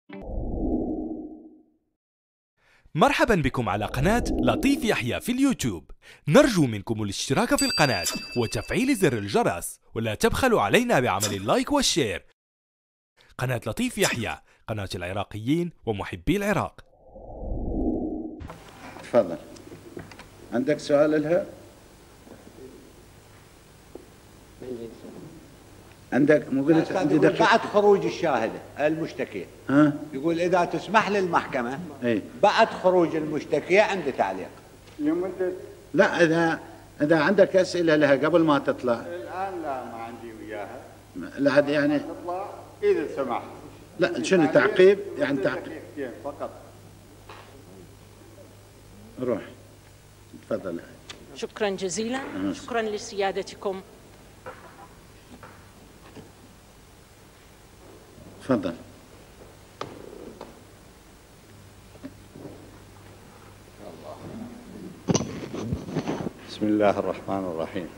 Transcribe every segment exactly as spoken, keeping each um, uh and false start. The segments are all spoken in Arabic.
مرحبا بكم على قناة لطيف يحيى في اليوتيوب. نرجو منكم الاشتراك في القناة وتفعيل زر الجرس، ولا تبخلوا علينا بعمل اللايك والشير. قناة لطيف يحيى، قناة العراقيين ومحبي العراق. تفضل. عندك سؤال لها؟ عندك مو قلت عندي دقيقة بعد خروج الشاهدة المشتكية. ها؟ يقول إذا تسمح للمحكمة اي بعد خروج المشتكية عندي تعليق. لمدة لا، إذا إذا عندك أسئلة لها قبل ما تطلع. الآن لا، ما عندي وياها. لا يعني تطلع إذا سمحت. لا، شنو تعقيب؟ يعني تعقيب دقيقتين فقط. روح تفضل. شكرا جزيلا. شكرا لسيادتكم. تفضل. بسم الله الرحمن الرحيم.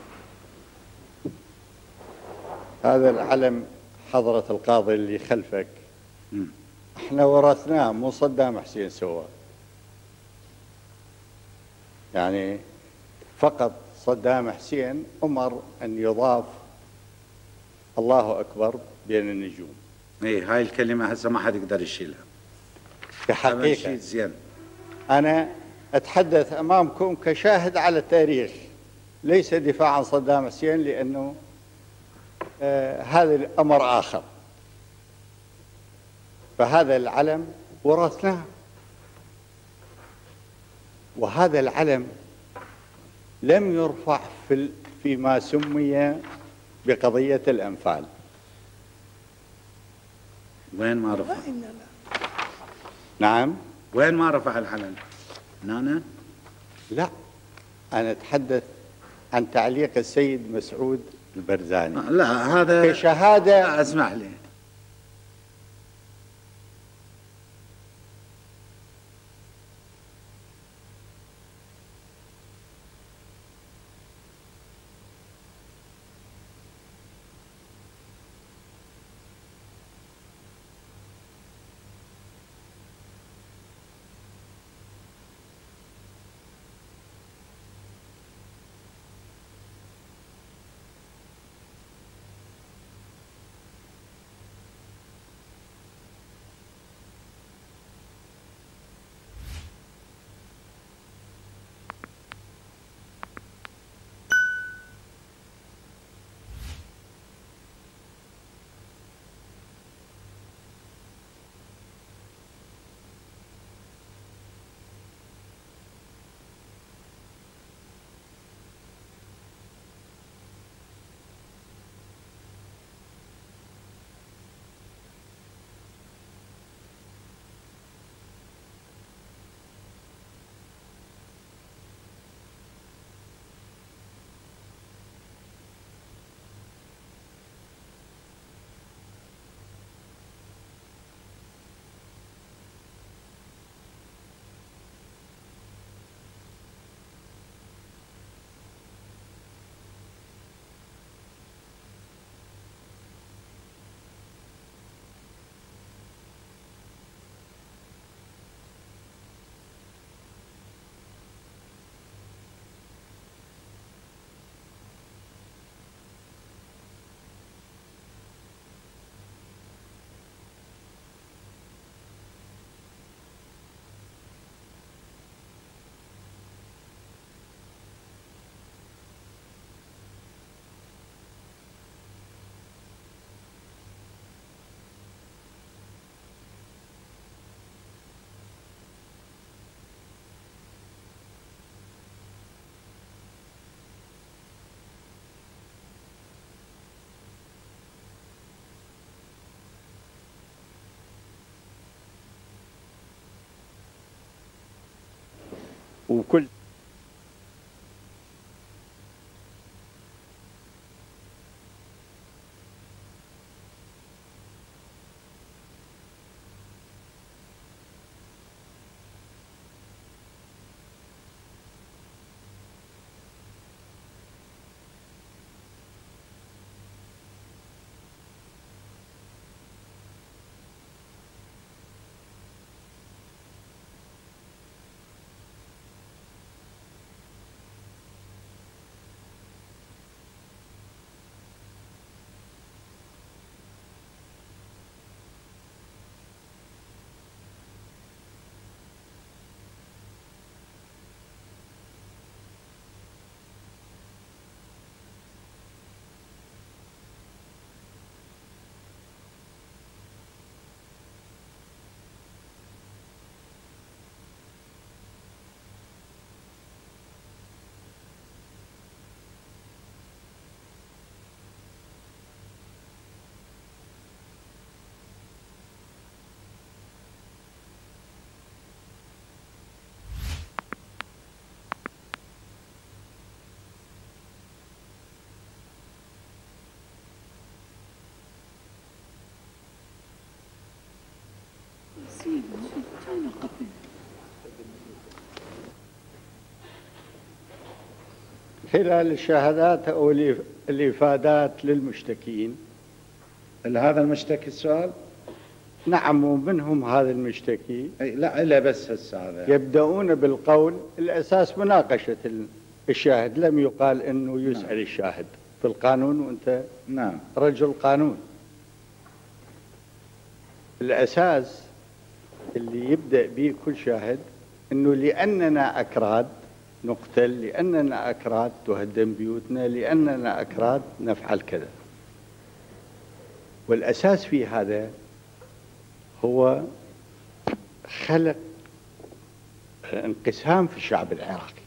هذا العلم حضرة القاضي اللي خلفك احنا ورثناه، مو صدام حسين سواه. يعني فقط صدام حسين أمر أن يضاف الله أكبر بين النجوم. اي هاي الكلمة هسه ما حد يقدر يشيلها. بحقيقة زين. أنا أتحدث أمامكم كشاهد على التاريخ، ليس دفاع عن صدام حسين، لأنه آه هذا الأمر آخر. فهذا العلم ورثناه، وهذا العلم لم يرفع في فيما سمي بقضية الأنفال. وين ما رفع؟ نعم. وين ما رفع العلم؟ هنا؟ لا، أنا أتحدث عن تعليق السيد مسعود البرزاني. لا هذا كشهادة. لا، اسمح لي. وكل خلال الشهادات أو الإفادات للمشتكين. هذا المشتكي السؤال؟ نعم، ومنهم هذا المشتكي. لا إلا بس هسه هذا يبدأون بالقول الأساس مناقشة الشاهد، لم يقال أنه يسأل نعم. الشاهد في القانون، وأنت نعم رجل قانون. الأساس اللي يبدأ به كل شاهد أنه لأننا أكراد نقتل، لأننا أكراد تهدم بيوتنا، لأننا أكراد نفعل كذا. والأساس في هذا هو خلق انقسام في الشعب العراقي،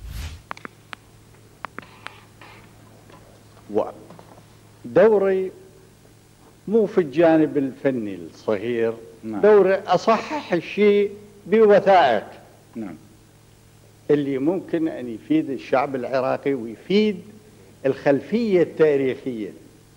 ودوري مو في الجانب الفني الصغير، نعم. دوري أصحح الشيء بوثائق نعم. اللي ممكن أن يفيد الشعب العراقي ويفيد الخلفية التاريخية.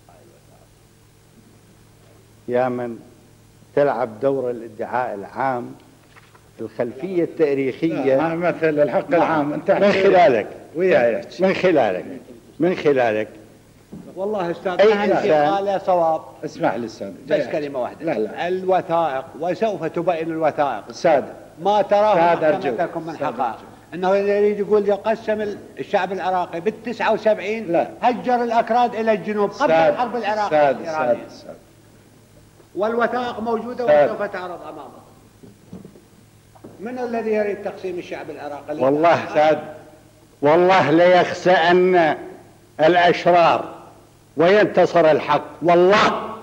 يا من تلعب دور الادعاء العام، الخلفية التاريخية مثل الحق العام. انت من خلالك وياي من خلالك من خلالك والله استاذ اي انسان قال صواب. اسمح لي استاذ، بس كلمه واحده. لا لا. الوثائق وسوف تبين الوثائق استاذ ما تراه محكمتكم من حقائق. انه يريد يقول يقسم الشعب العراقي بالتسعة وسبعين، لا. هجر الاكراد الى الجنوب قبل الحرب العراقيه الايرانيه، والوثائق موجوده وسوف تعرض امامه. من الذي يريد تقسيم الشعب العراقي؟ والله ساد، والله ليخسى ان الاشرار وينتصر الحق. والله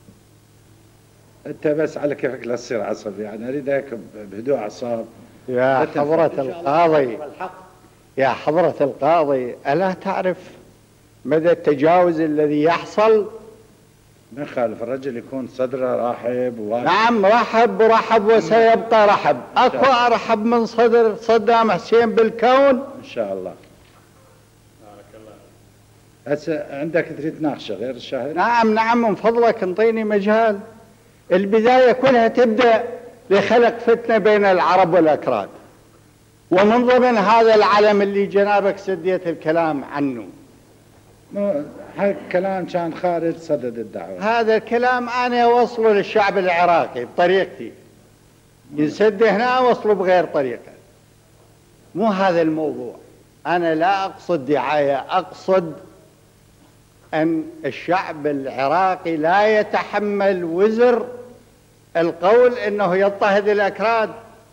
انت بس على كيفك لا تصير عصبي، يعني اريد هيك بهدوء اعصاب. يا حضرة القاضي، يا حضرة القاضي، ألا تعرف مدى التجاوز الذي يحصل؟ ما يخالف، الرجل يكون صدره رحب و... نعم، رحب ورحب وسيبقى رحب. اكو ارحب من صدر صدام حسين بالكون ان شاء الله. بارك الله. هسه عندك تريد تناقشه غير الشاهد؟ نعم نعم، من فضلك انطيني مجال. البدايه كلها تبدا لخلق فتنه بين العرب والاكراد، ومن ضمن هذا العلم اللي جنابك سديت الكلام عنه. هذا الكلام كان خارج صدد الدعوة. هذا الكلام أنا أوصله للشعب العراقي بطريقتي، ينسد هنا أوصله بغير طريقة. مو هذا الموضوع. أنا لا أقصد دعاية، أقصد أن الشعب العراقي لا يتحمل وزر القول أنه يضطهد الأكراد.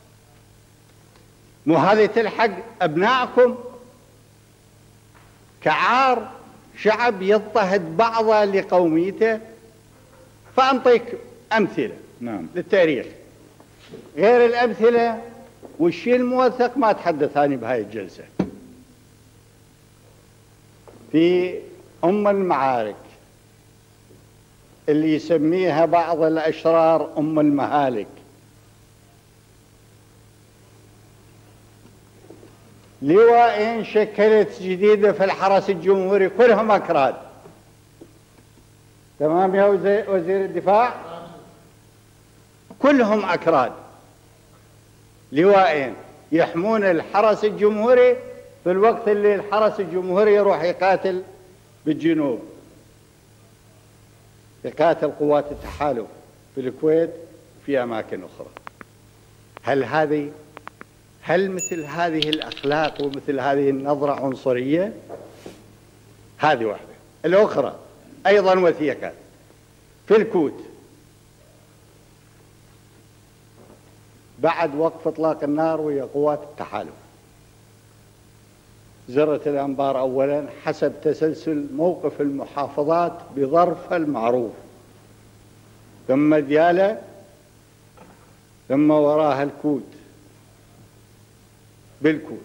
مو هذه تلحق أبنائكم كعار شعب يضطهد بعضه لقوميته. فأنطيك أمثلة نعم. للتاريخ غير الأمثلة والشيء الموثق ما أتحدث أنا بهاي الجلسة. في أم المعارك اللي يسميها بعض الأشرار أم المهالك، لواءين شكلت جديدة في الحرس الجمهوري كلهم أكراد. تمام يا وزير الدفاع؟ كلهم أكراد. لواءين يحمون الحرس الجمهوري في الوقت اللي الحرس الجمهوري يروح يقاتل بالجنوب، يقاتل قوات التحالف في الكويت وفي أماكن أخرى. هل هذه هل مثل هذه الأخلاق ومثل هذه النظرة عنصرية؟ هذه واحدة. الأخرى أيضا وثيقة في الكوت بعد وقف إطلاق النار ويا قوات التحالف، زرت الأنبار أولا حسب تسلسل موقف المحافظات بظرفها المعروف، ثم ديالى، ثم وراها الكوت. بالكوت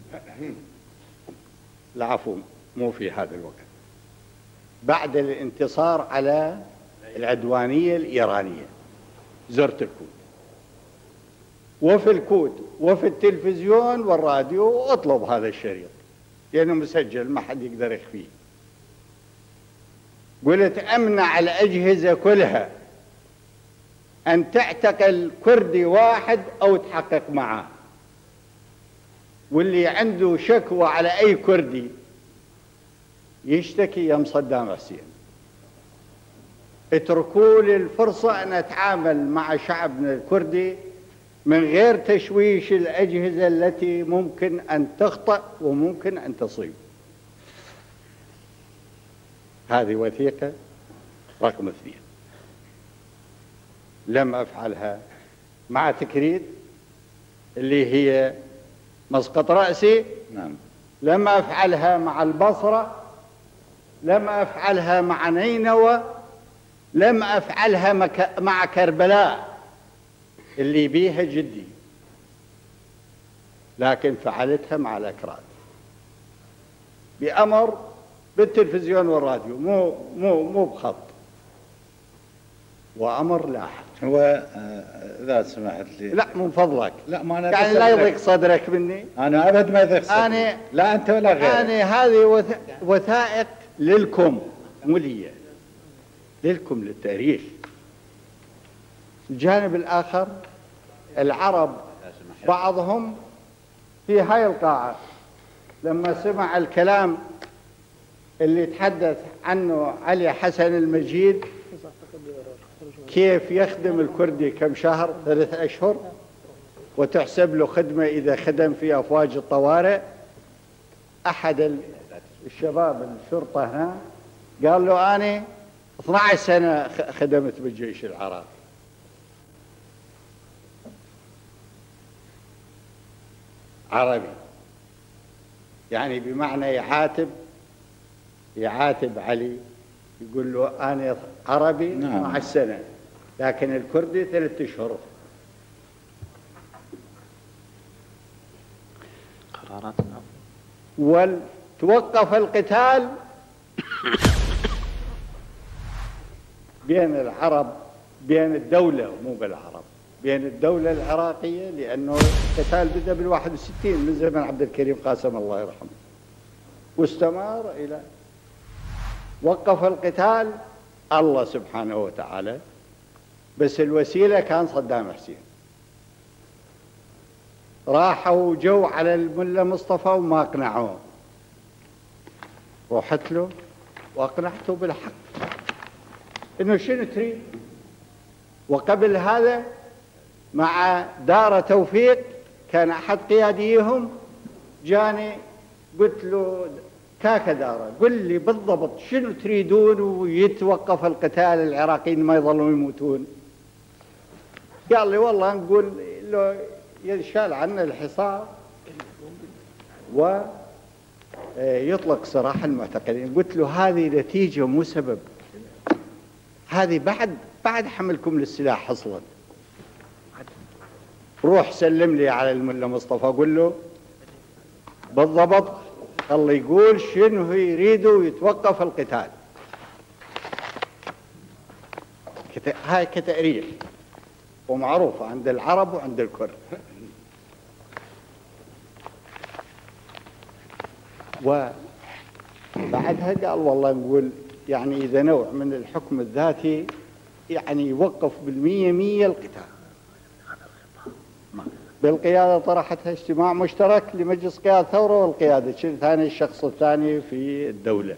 العفو مو في هذا الوقت، بعد الانتصار على العدوانية الإيرانية زرت الكوت، وفي الكوت وفي التلفزيون والراديو اطلب هذا الشريط لأنه مسجل ما حد يقدر يخفيه. قلت أمنع الأجهزة كلها أن تعتقل كردي واحد أو تحقق معه، واللي عنده شكوى على أي كردي يشتكي يم صدام حسين. اتركوا لي الفرصة أن أتعامل مع شعبنا الكردي من غير تشويش الأجهزة التي ممكن أن تخطئ وممكن أن تصيب. هذه وثيقة رقم اثنين لم أفعلها مع تكريت اللي هي مسقط رأسي. نعم. لم أفعلها مع البصرة، لم أفعلها مع نينوى، لم أفعلها مع كربلاء اللي بيها جدي، لكن فعلتها مع الأكراد بأمر بالتلفزيون والراديو، مو مو مو بخط، وأمر لاحق. هو إذا سمحت لي، لا من فضلك، لا ما أنا يعني لا يضيق صدرك مني. أنا أبد ما يضيق صدري. أنا لا أنت ولا غيرك. أنا هذه وثائق للكم، مو لي، للكم للتاريخ. الجانب الآخر العرب بعضهم في هاي القاعة لما سمع الكلام اللي تحدث عنه علي حسن المجيد، كيف يخدم الكردي كم شهر، ثلاث أشهر، وتحسب له خدمة إذا خدم في أفواج الطوارئ. أحد الشباب الشرطة هنا قال له أنا اثنتي عشرة سنة خدمت بالجيش العراقي. عربي، يعني بمعنى يعاتب يعاتب علي، يقول له أنا عربي نعم. اثنتي عشرة سنة، لكن الكردي ثلاثة أشهر. قرارات وتوقف القتال بين العرب، بين الدولة مو بالعرب، بين الدولة العراقية، لأنه القتال بدأ بالواحد وستين من زمن عبد الكريم قاسم الله يرحمه، واستمر إلى وقف القتال الله سبحانه وتعالى، بس الوسيلة كان صدام حسين. راحوا جو على الملا مصطفى وما اقنعوه، رحت له واقنعته بالحق انه شنو تريد. وقبل هذا مع دار توفيق كان احد قياديهم جاني، قلت له كاكا دارة قل لي بالضبط شنو تريدون ويتوقف القتال، العراقيين ما يظلون يموتون. قال لي والله نقول له يشال عنا الحصار ويطلق سراح المعتقلين. قلت له هذه نتيجة مو سبب، هذه بعد بعد حملكم للسلاح حصلت. روح سلم لي على الملا مصطفى قل له بالضبط الله يقول شنو يريدوا يتوقف القتال. هاي كتاريخ ومعروفة عند العرب وعند الكرد. وبعدها قال والله نقول يعني إذا نوع من الحكم الذاتي يعني يوقف بالمية مية القتال. بالقيادة طرحتها اجتماع مشترك لمجلس قيادة الثورة والقيادة، ثاني الشخص الثاني في الدولة.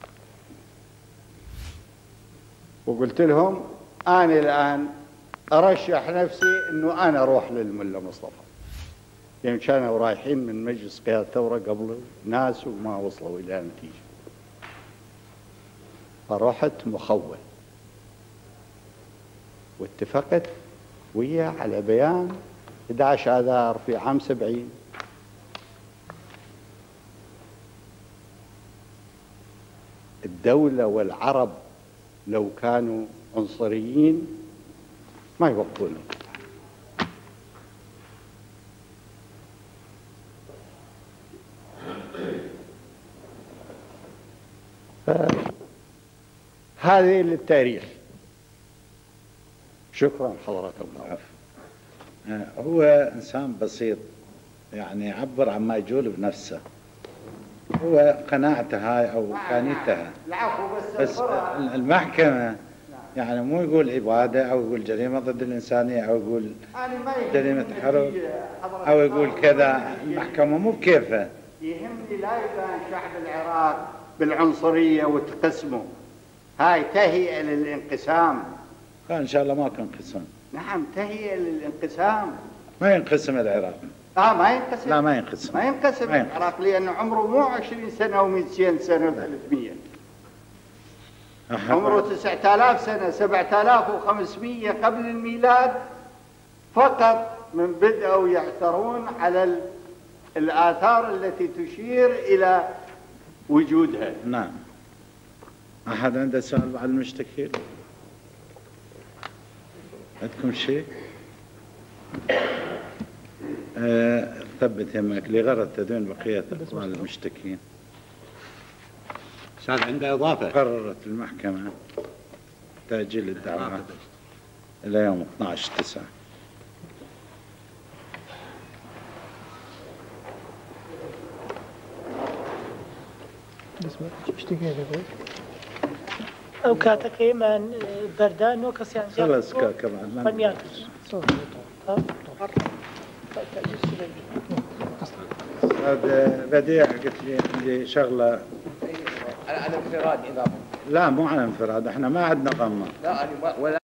وقلت لهم أنا الآن أرشح نفسي أنه أنا أروح للملا مصطفى، يعني كانوا رايحين من مجلس قيادة الثورة قبل ناس وما وصلوا إلى نتيجة. فرحت مخول واتفقت وياه على بيان أحد عشر آذار في عام سبعين. الدولة والعرب لو كانوا عنصريين ما يوقفون. هذه للتاريخ. شكرا حضرتك. هو إنسان بسيط، يعني يعبر عما يجول بنفسه، هو قناعته هاي أو إمكانيته. بس المحكمة يعني مو يقول عبادة أو يقول جريمة ضد الإنسانية أو يقول جريمة حرب أو يقول كذا. المحكمة مو بكيفها. يهمني لا يبان شعب العراق بالعنصرية وتقسمه. هاي تهيئة للانقسام. إن شاء الله ما تنقسم. نعم تهيئة للانقسام. ما ينقسم العراق. اه ما ينقسم. لا ما ينقسم. ما ينقسم ما ينقسم. العراق لأنه عمره مو عشرين سنة أو مئتين سنة وثلاثمية. عمره تسعة آلاف سنة، سبعة آلاف وخمسمية قبل الميلاد فقط من بدأوا يعثرون على الآثار التي تشير إلى وجودها. نعم. أحد عنده سؤال بعد المشتكين؟ عندكم شيء؟ أه ثبت يمك لغرض تدوين بقية أقوال المشتكين. أستاذ عنده إضافة. قررت المحكمة تأجيل الدعوة إلى يوم اثني عشر تسعة. او كاتكي من بردان وكس يعني خلاص كمان من ياكل هذا بديع قلت لي عندي شغله على انفراد اضافه. لا مو على انفراد، احنا ما عندنا قمه. لا انا ولا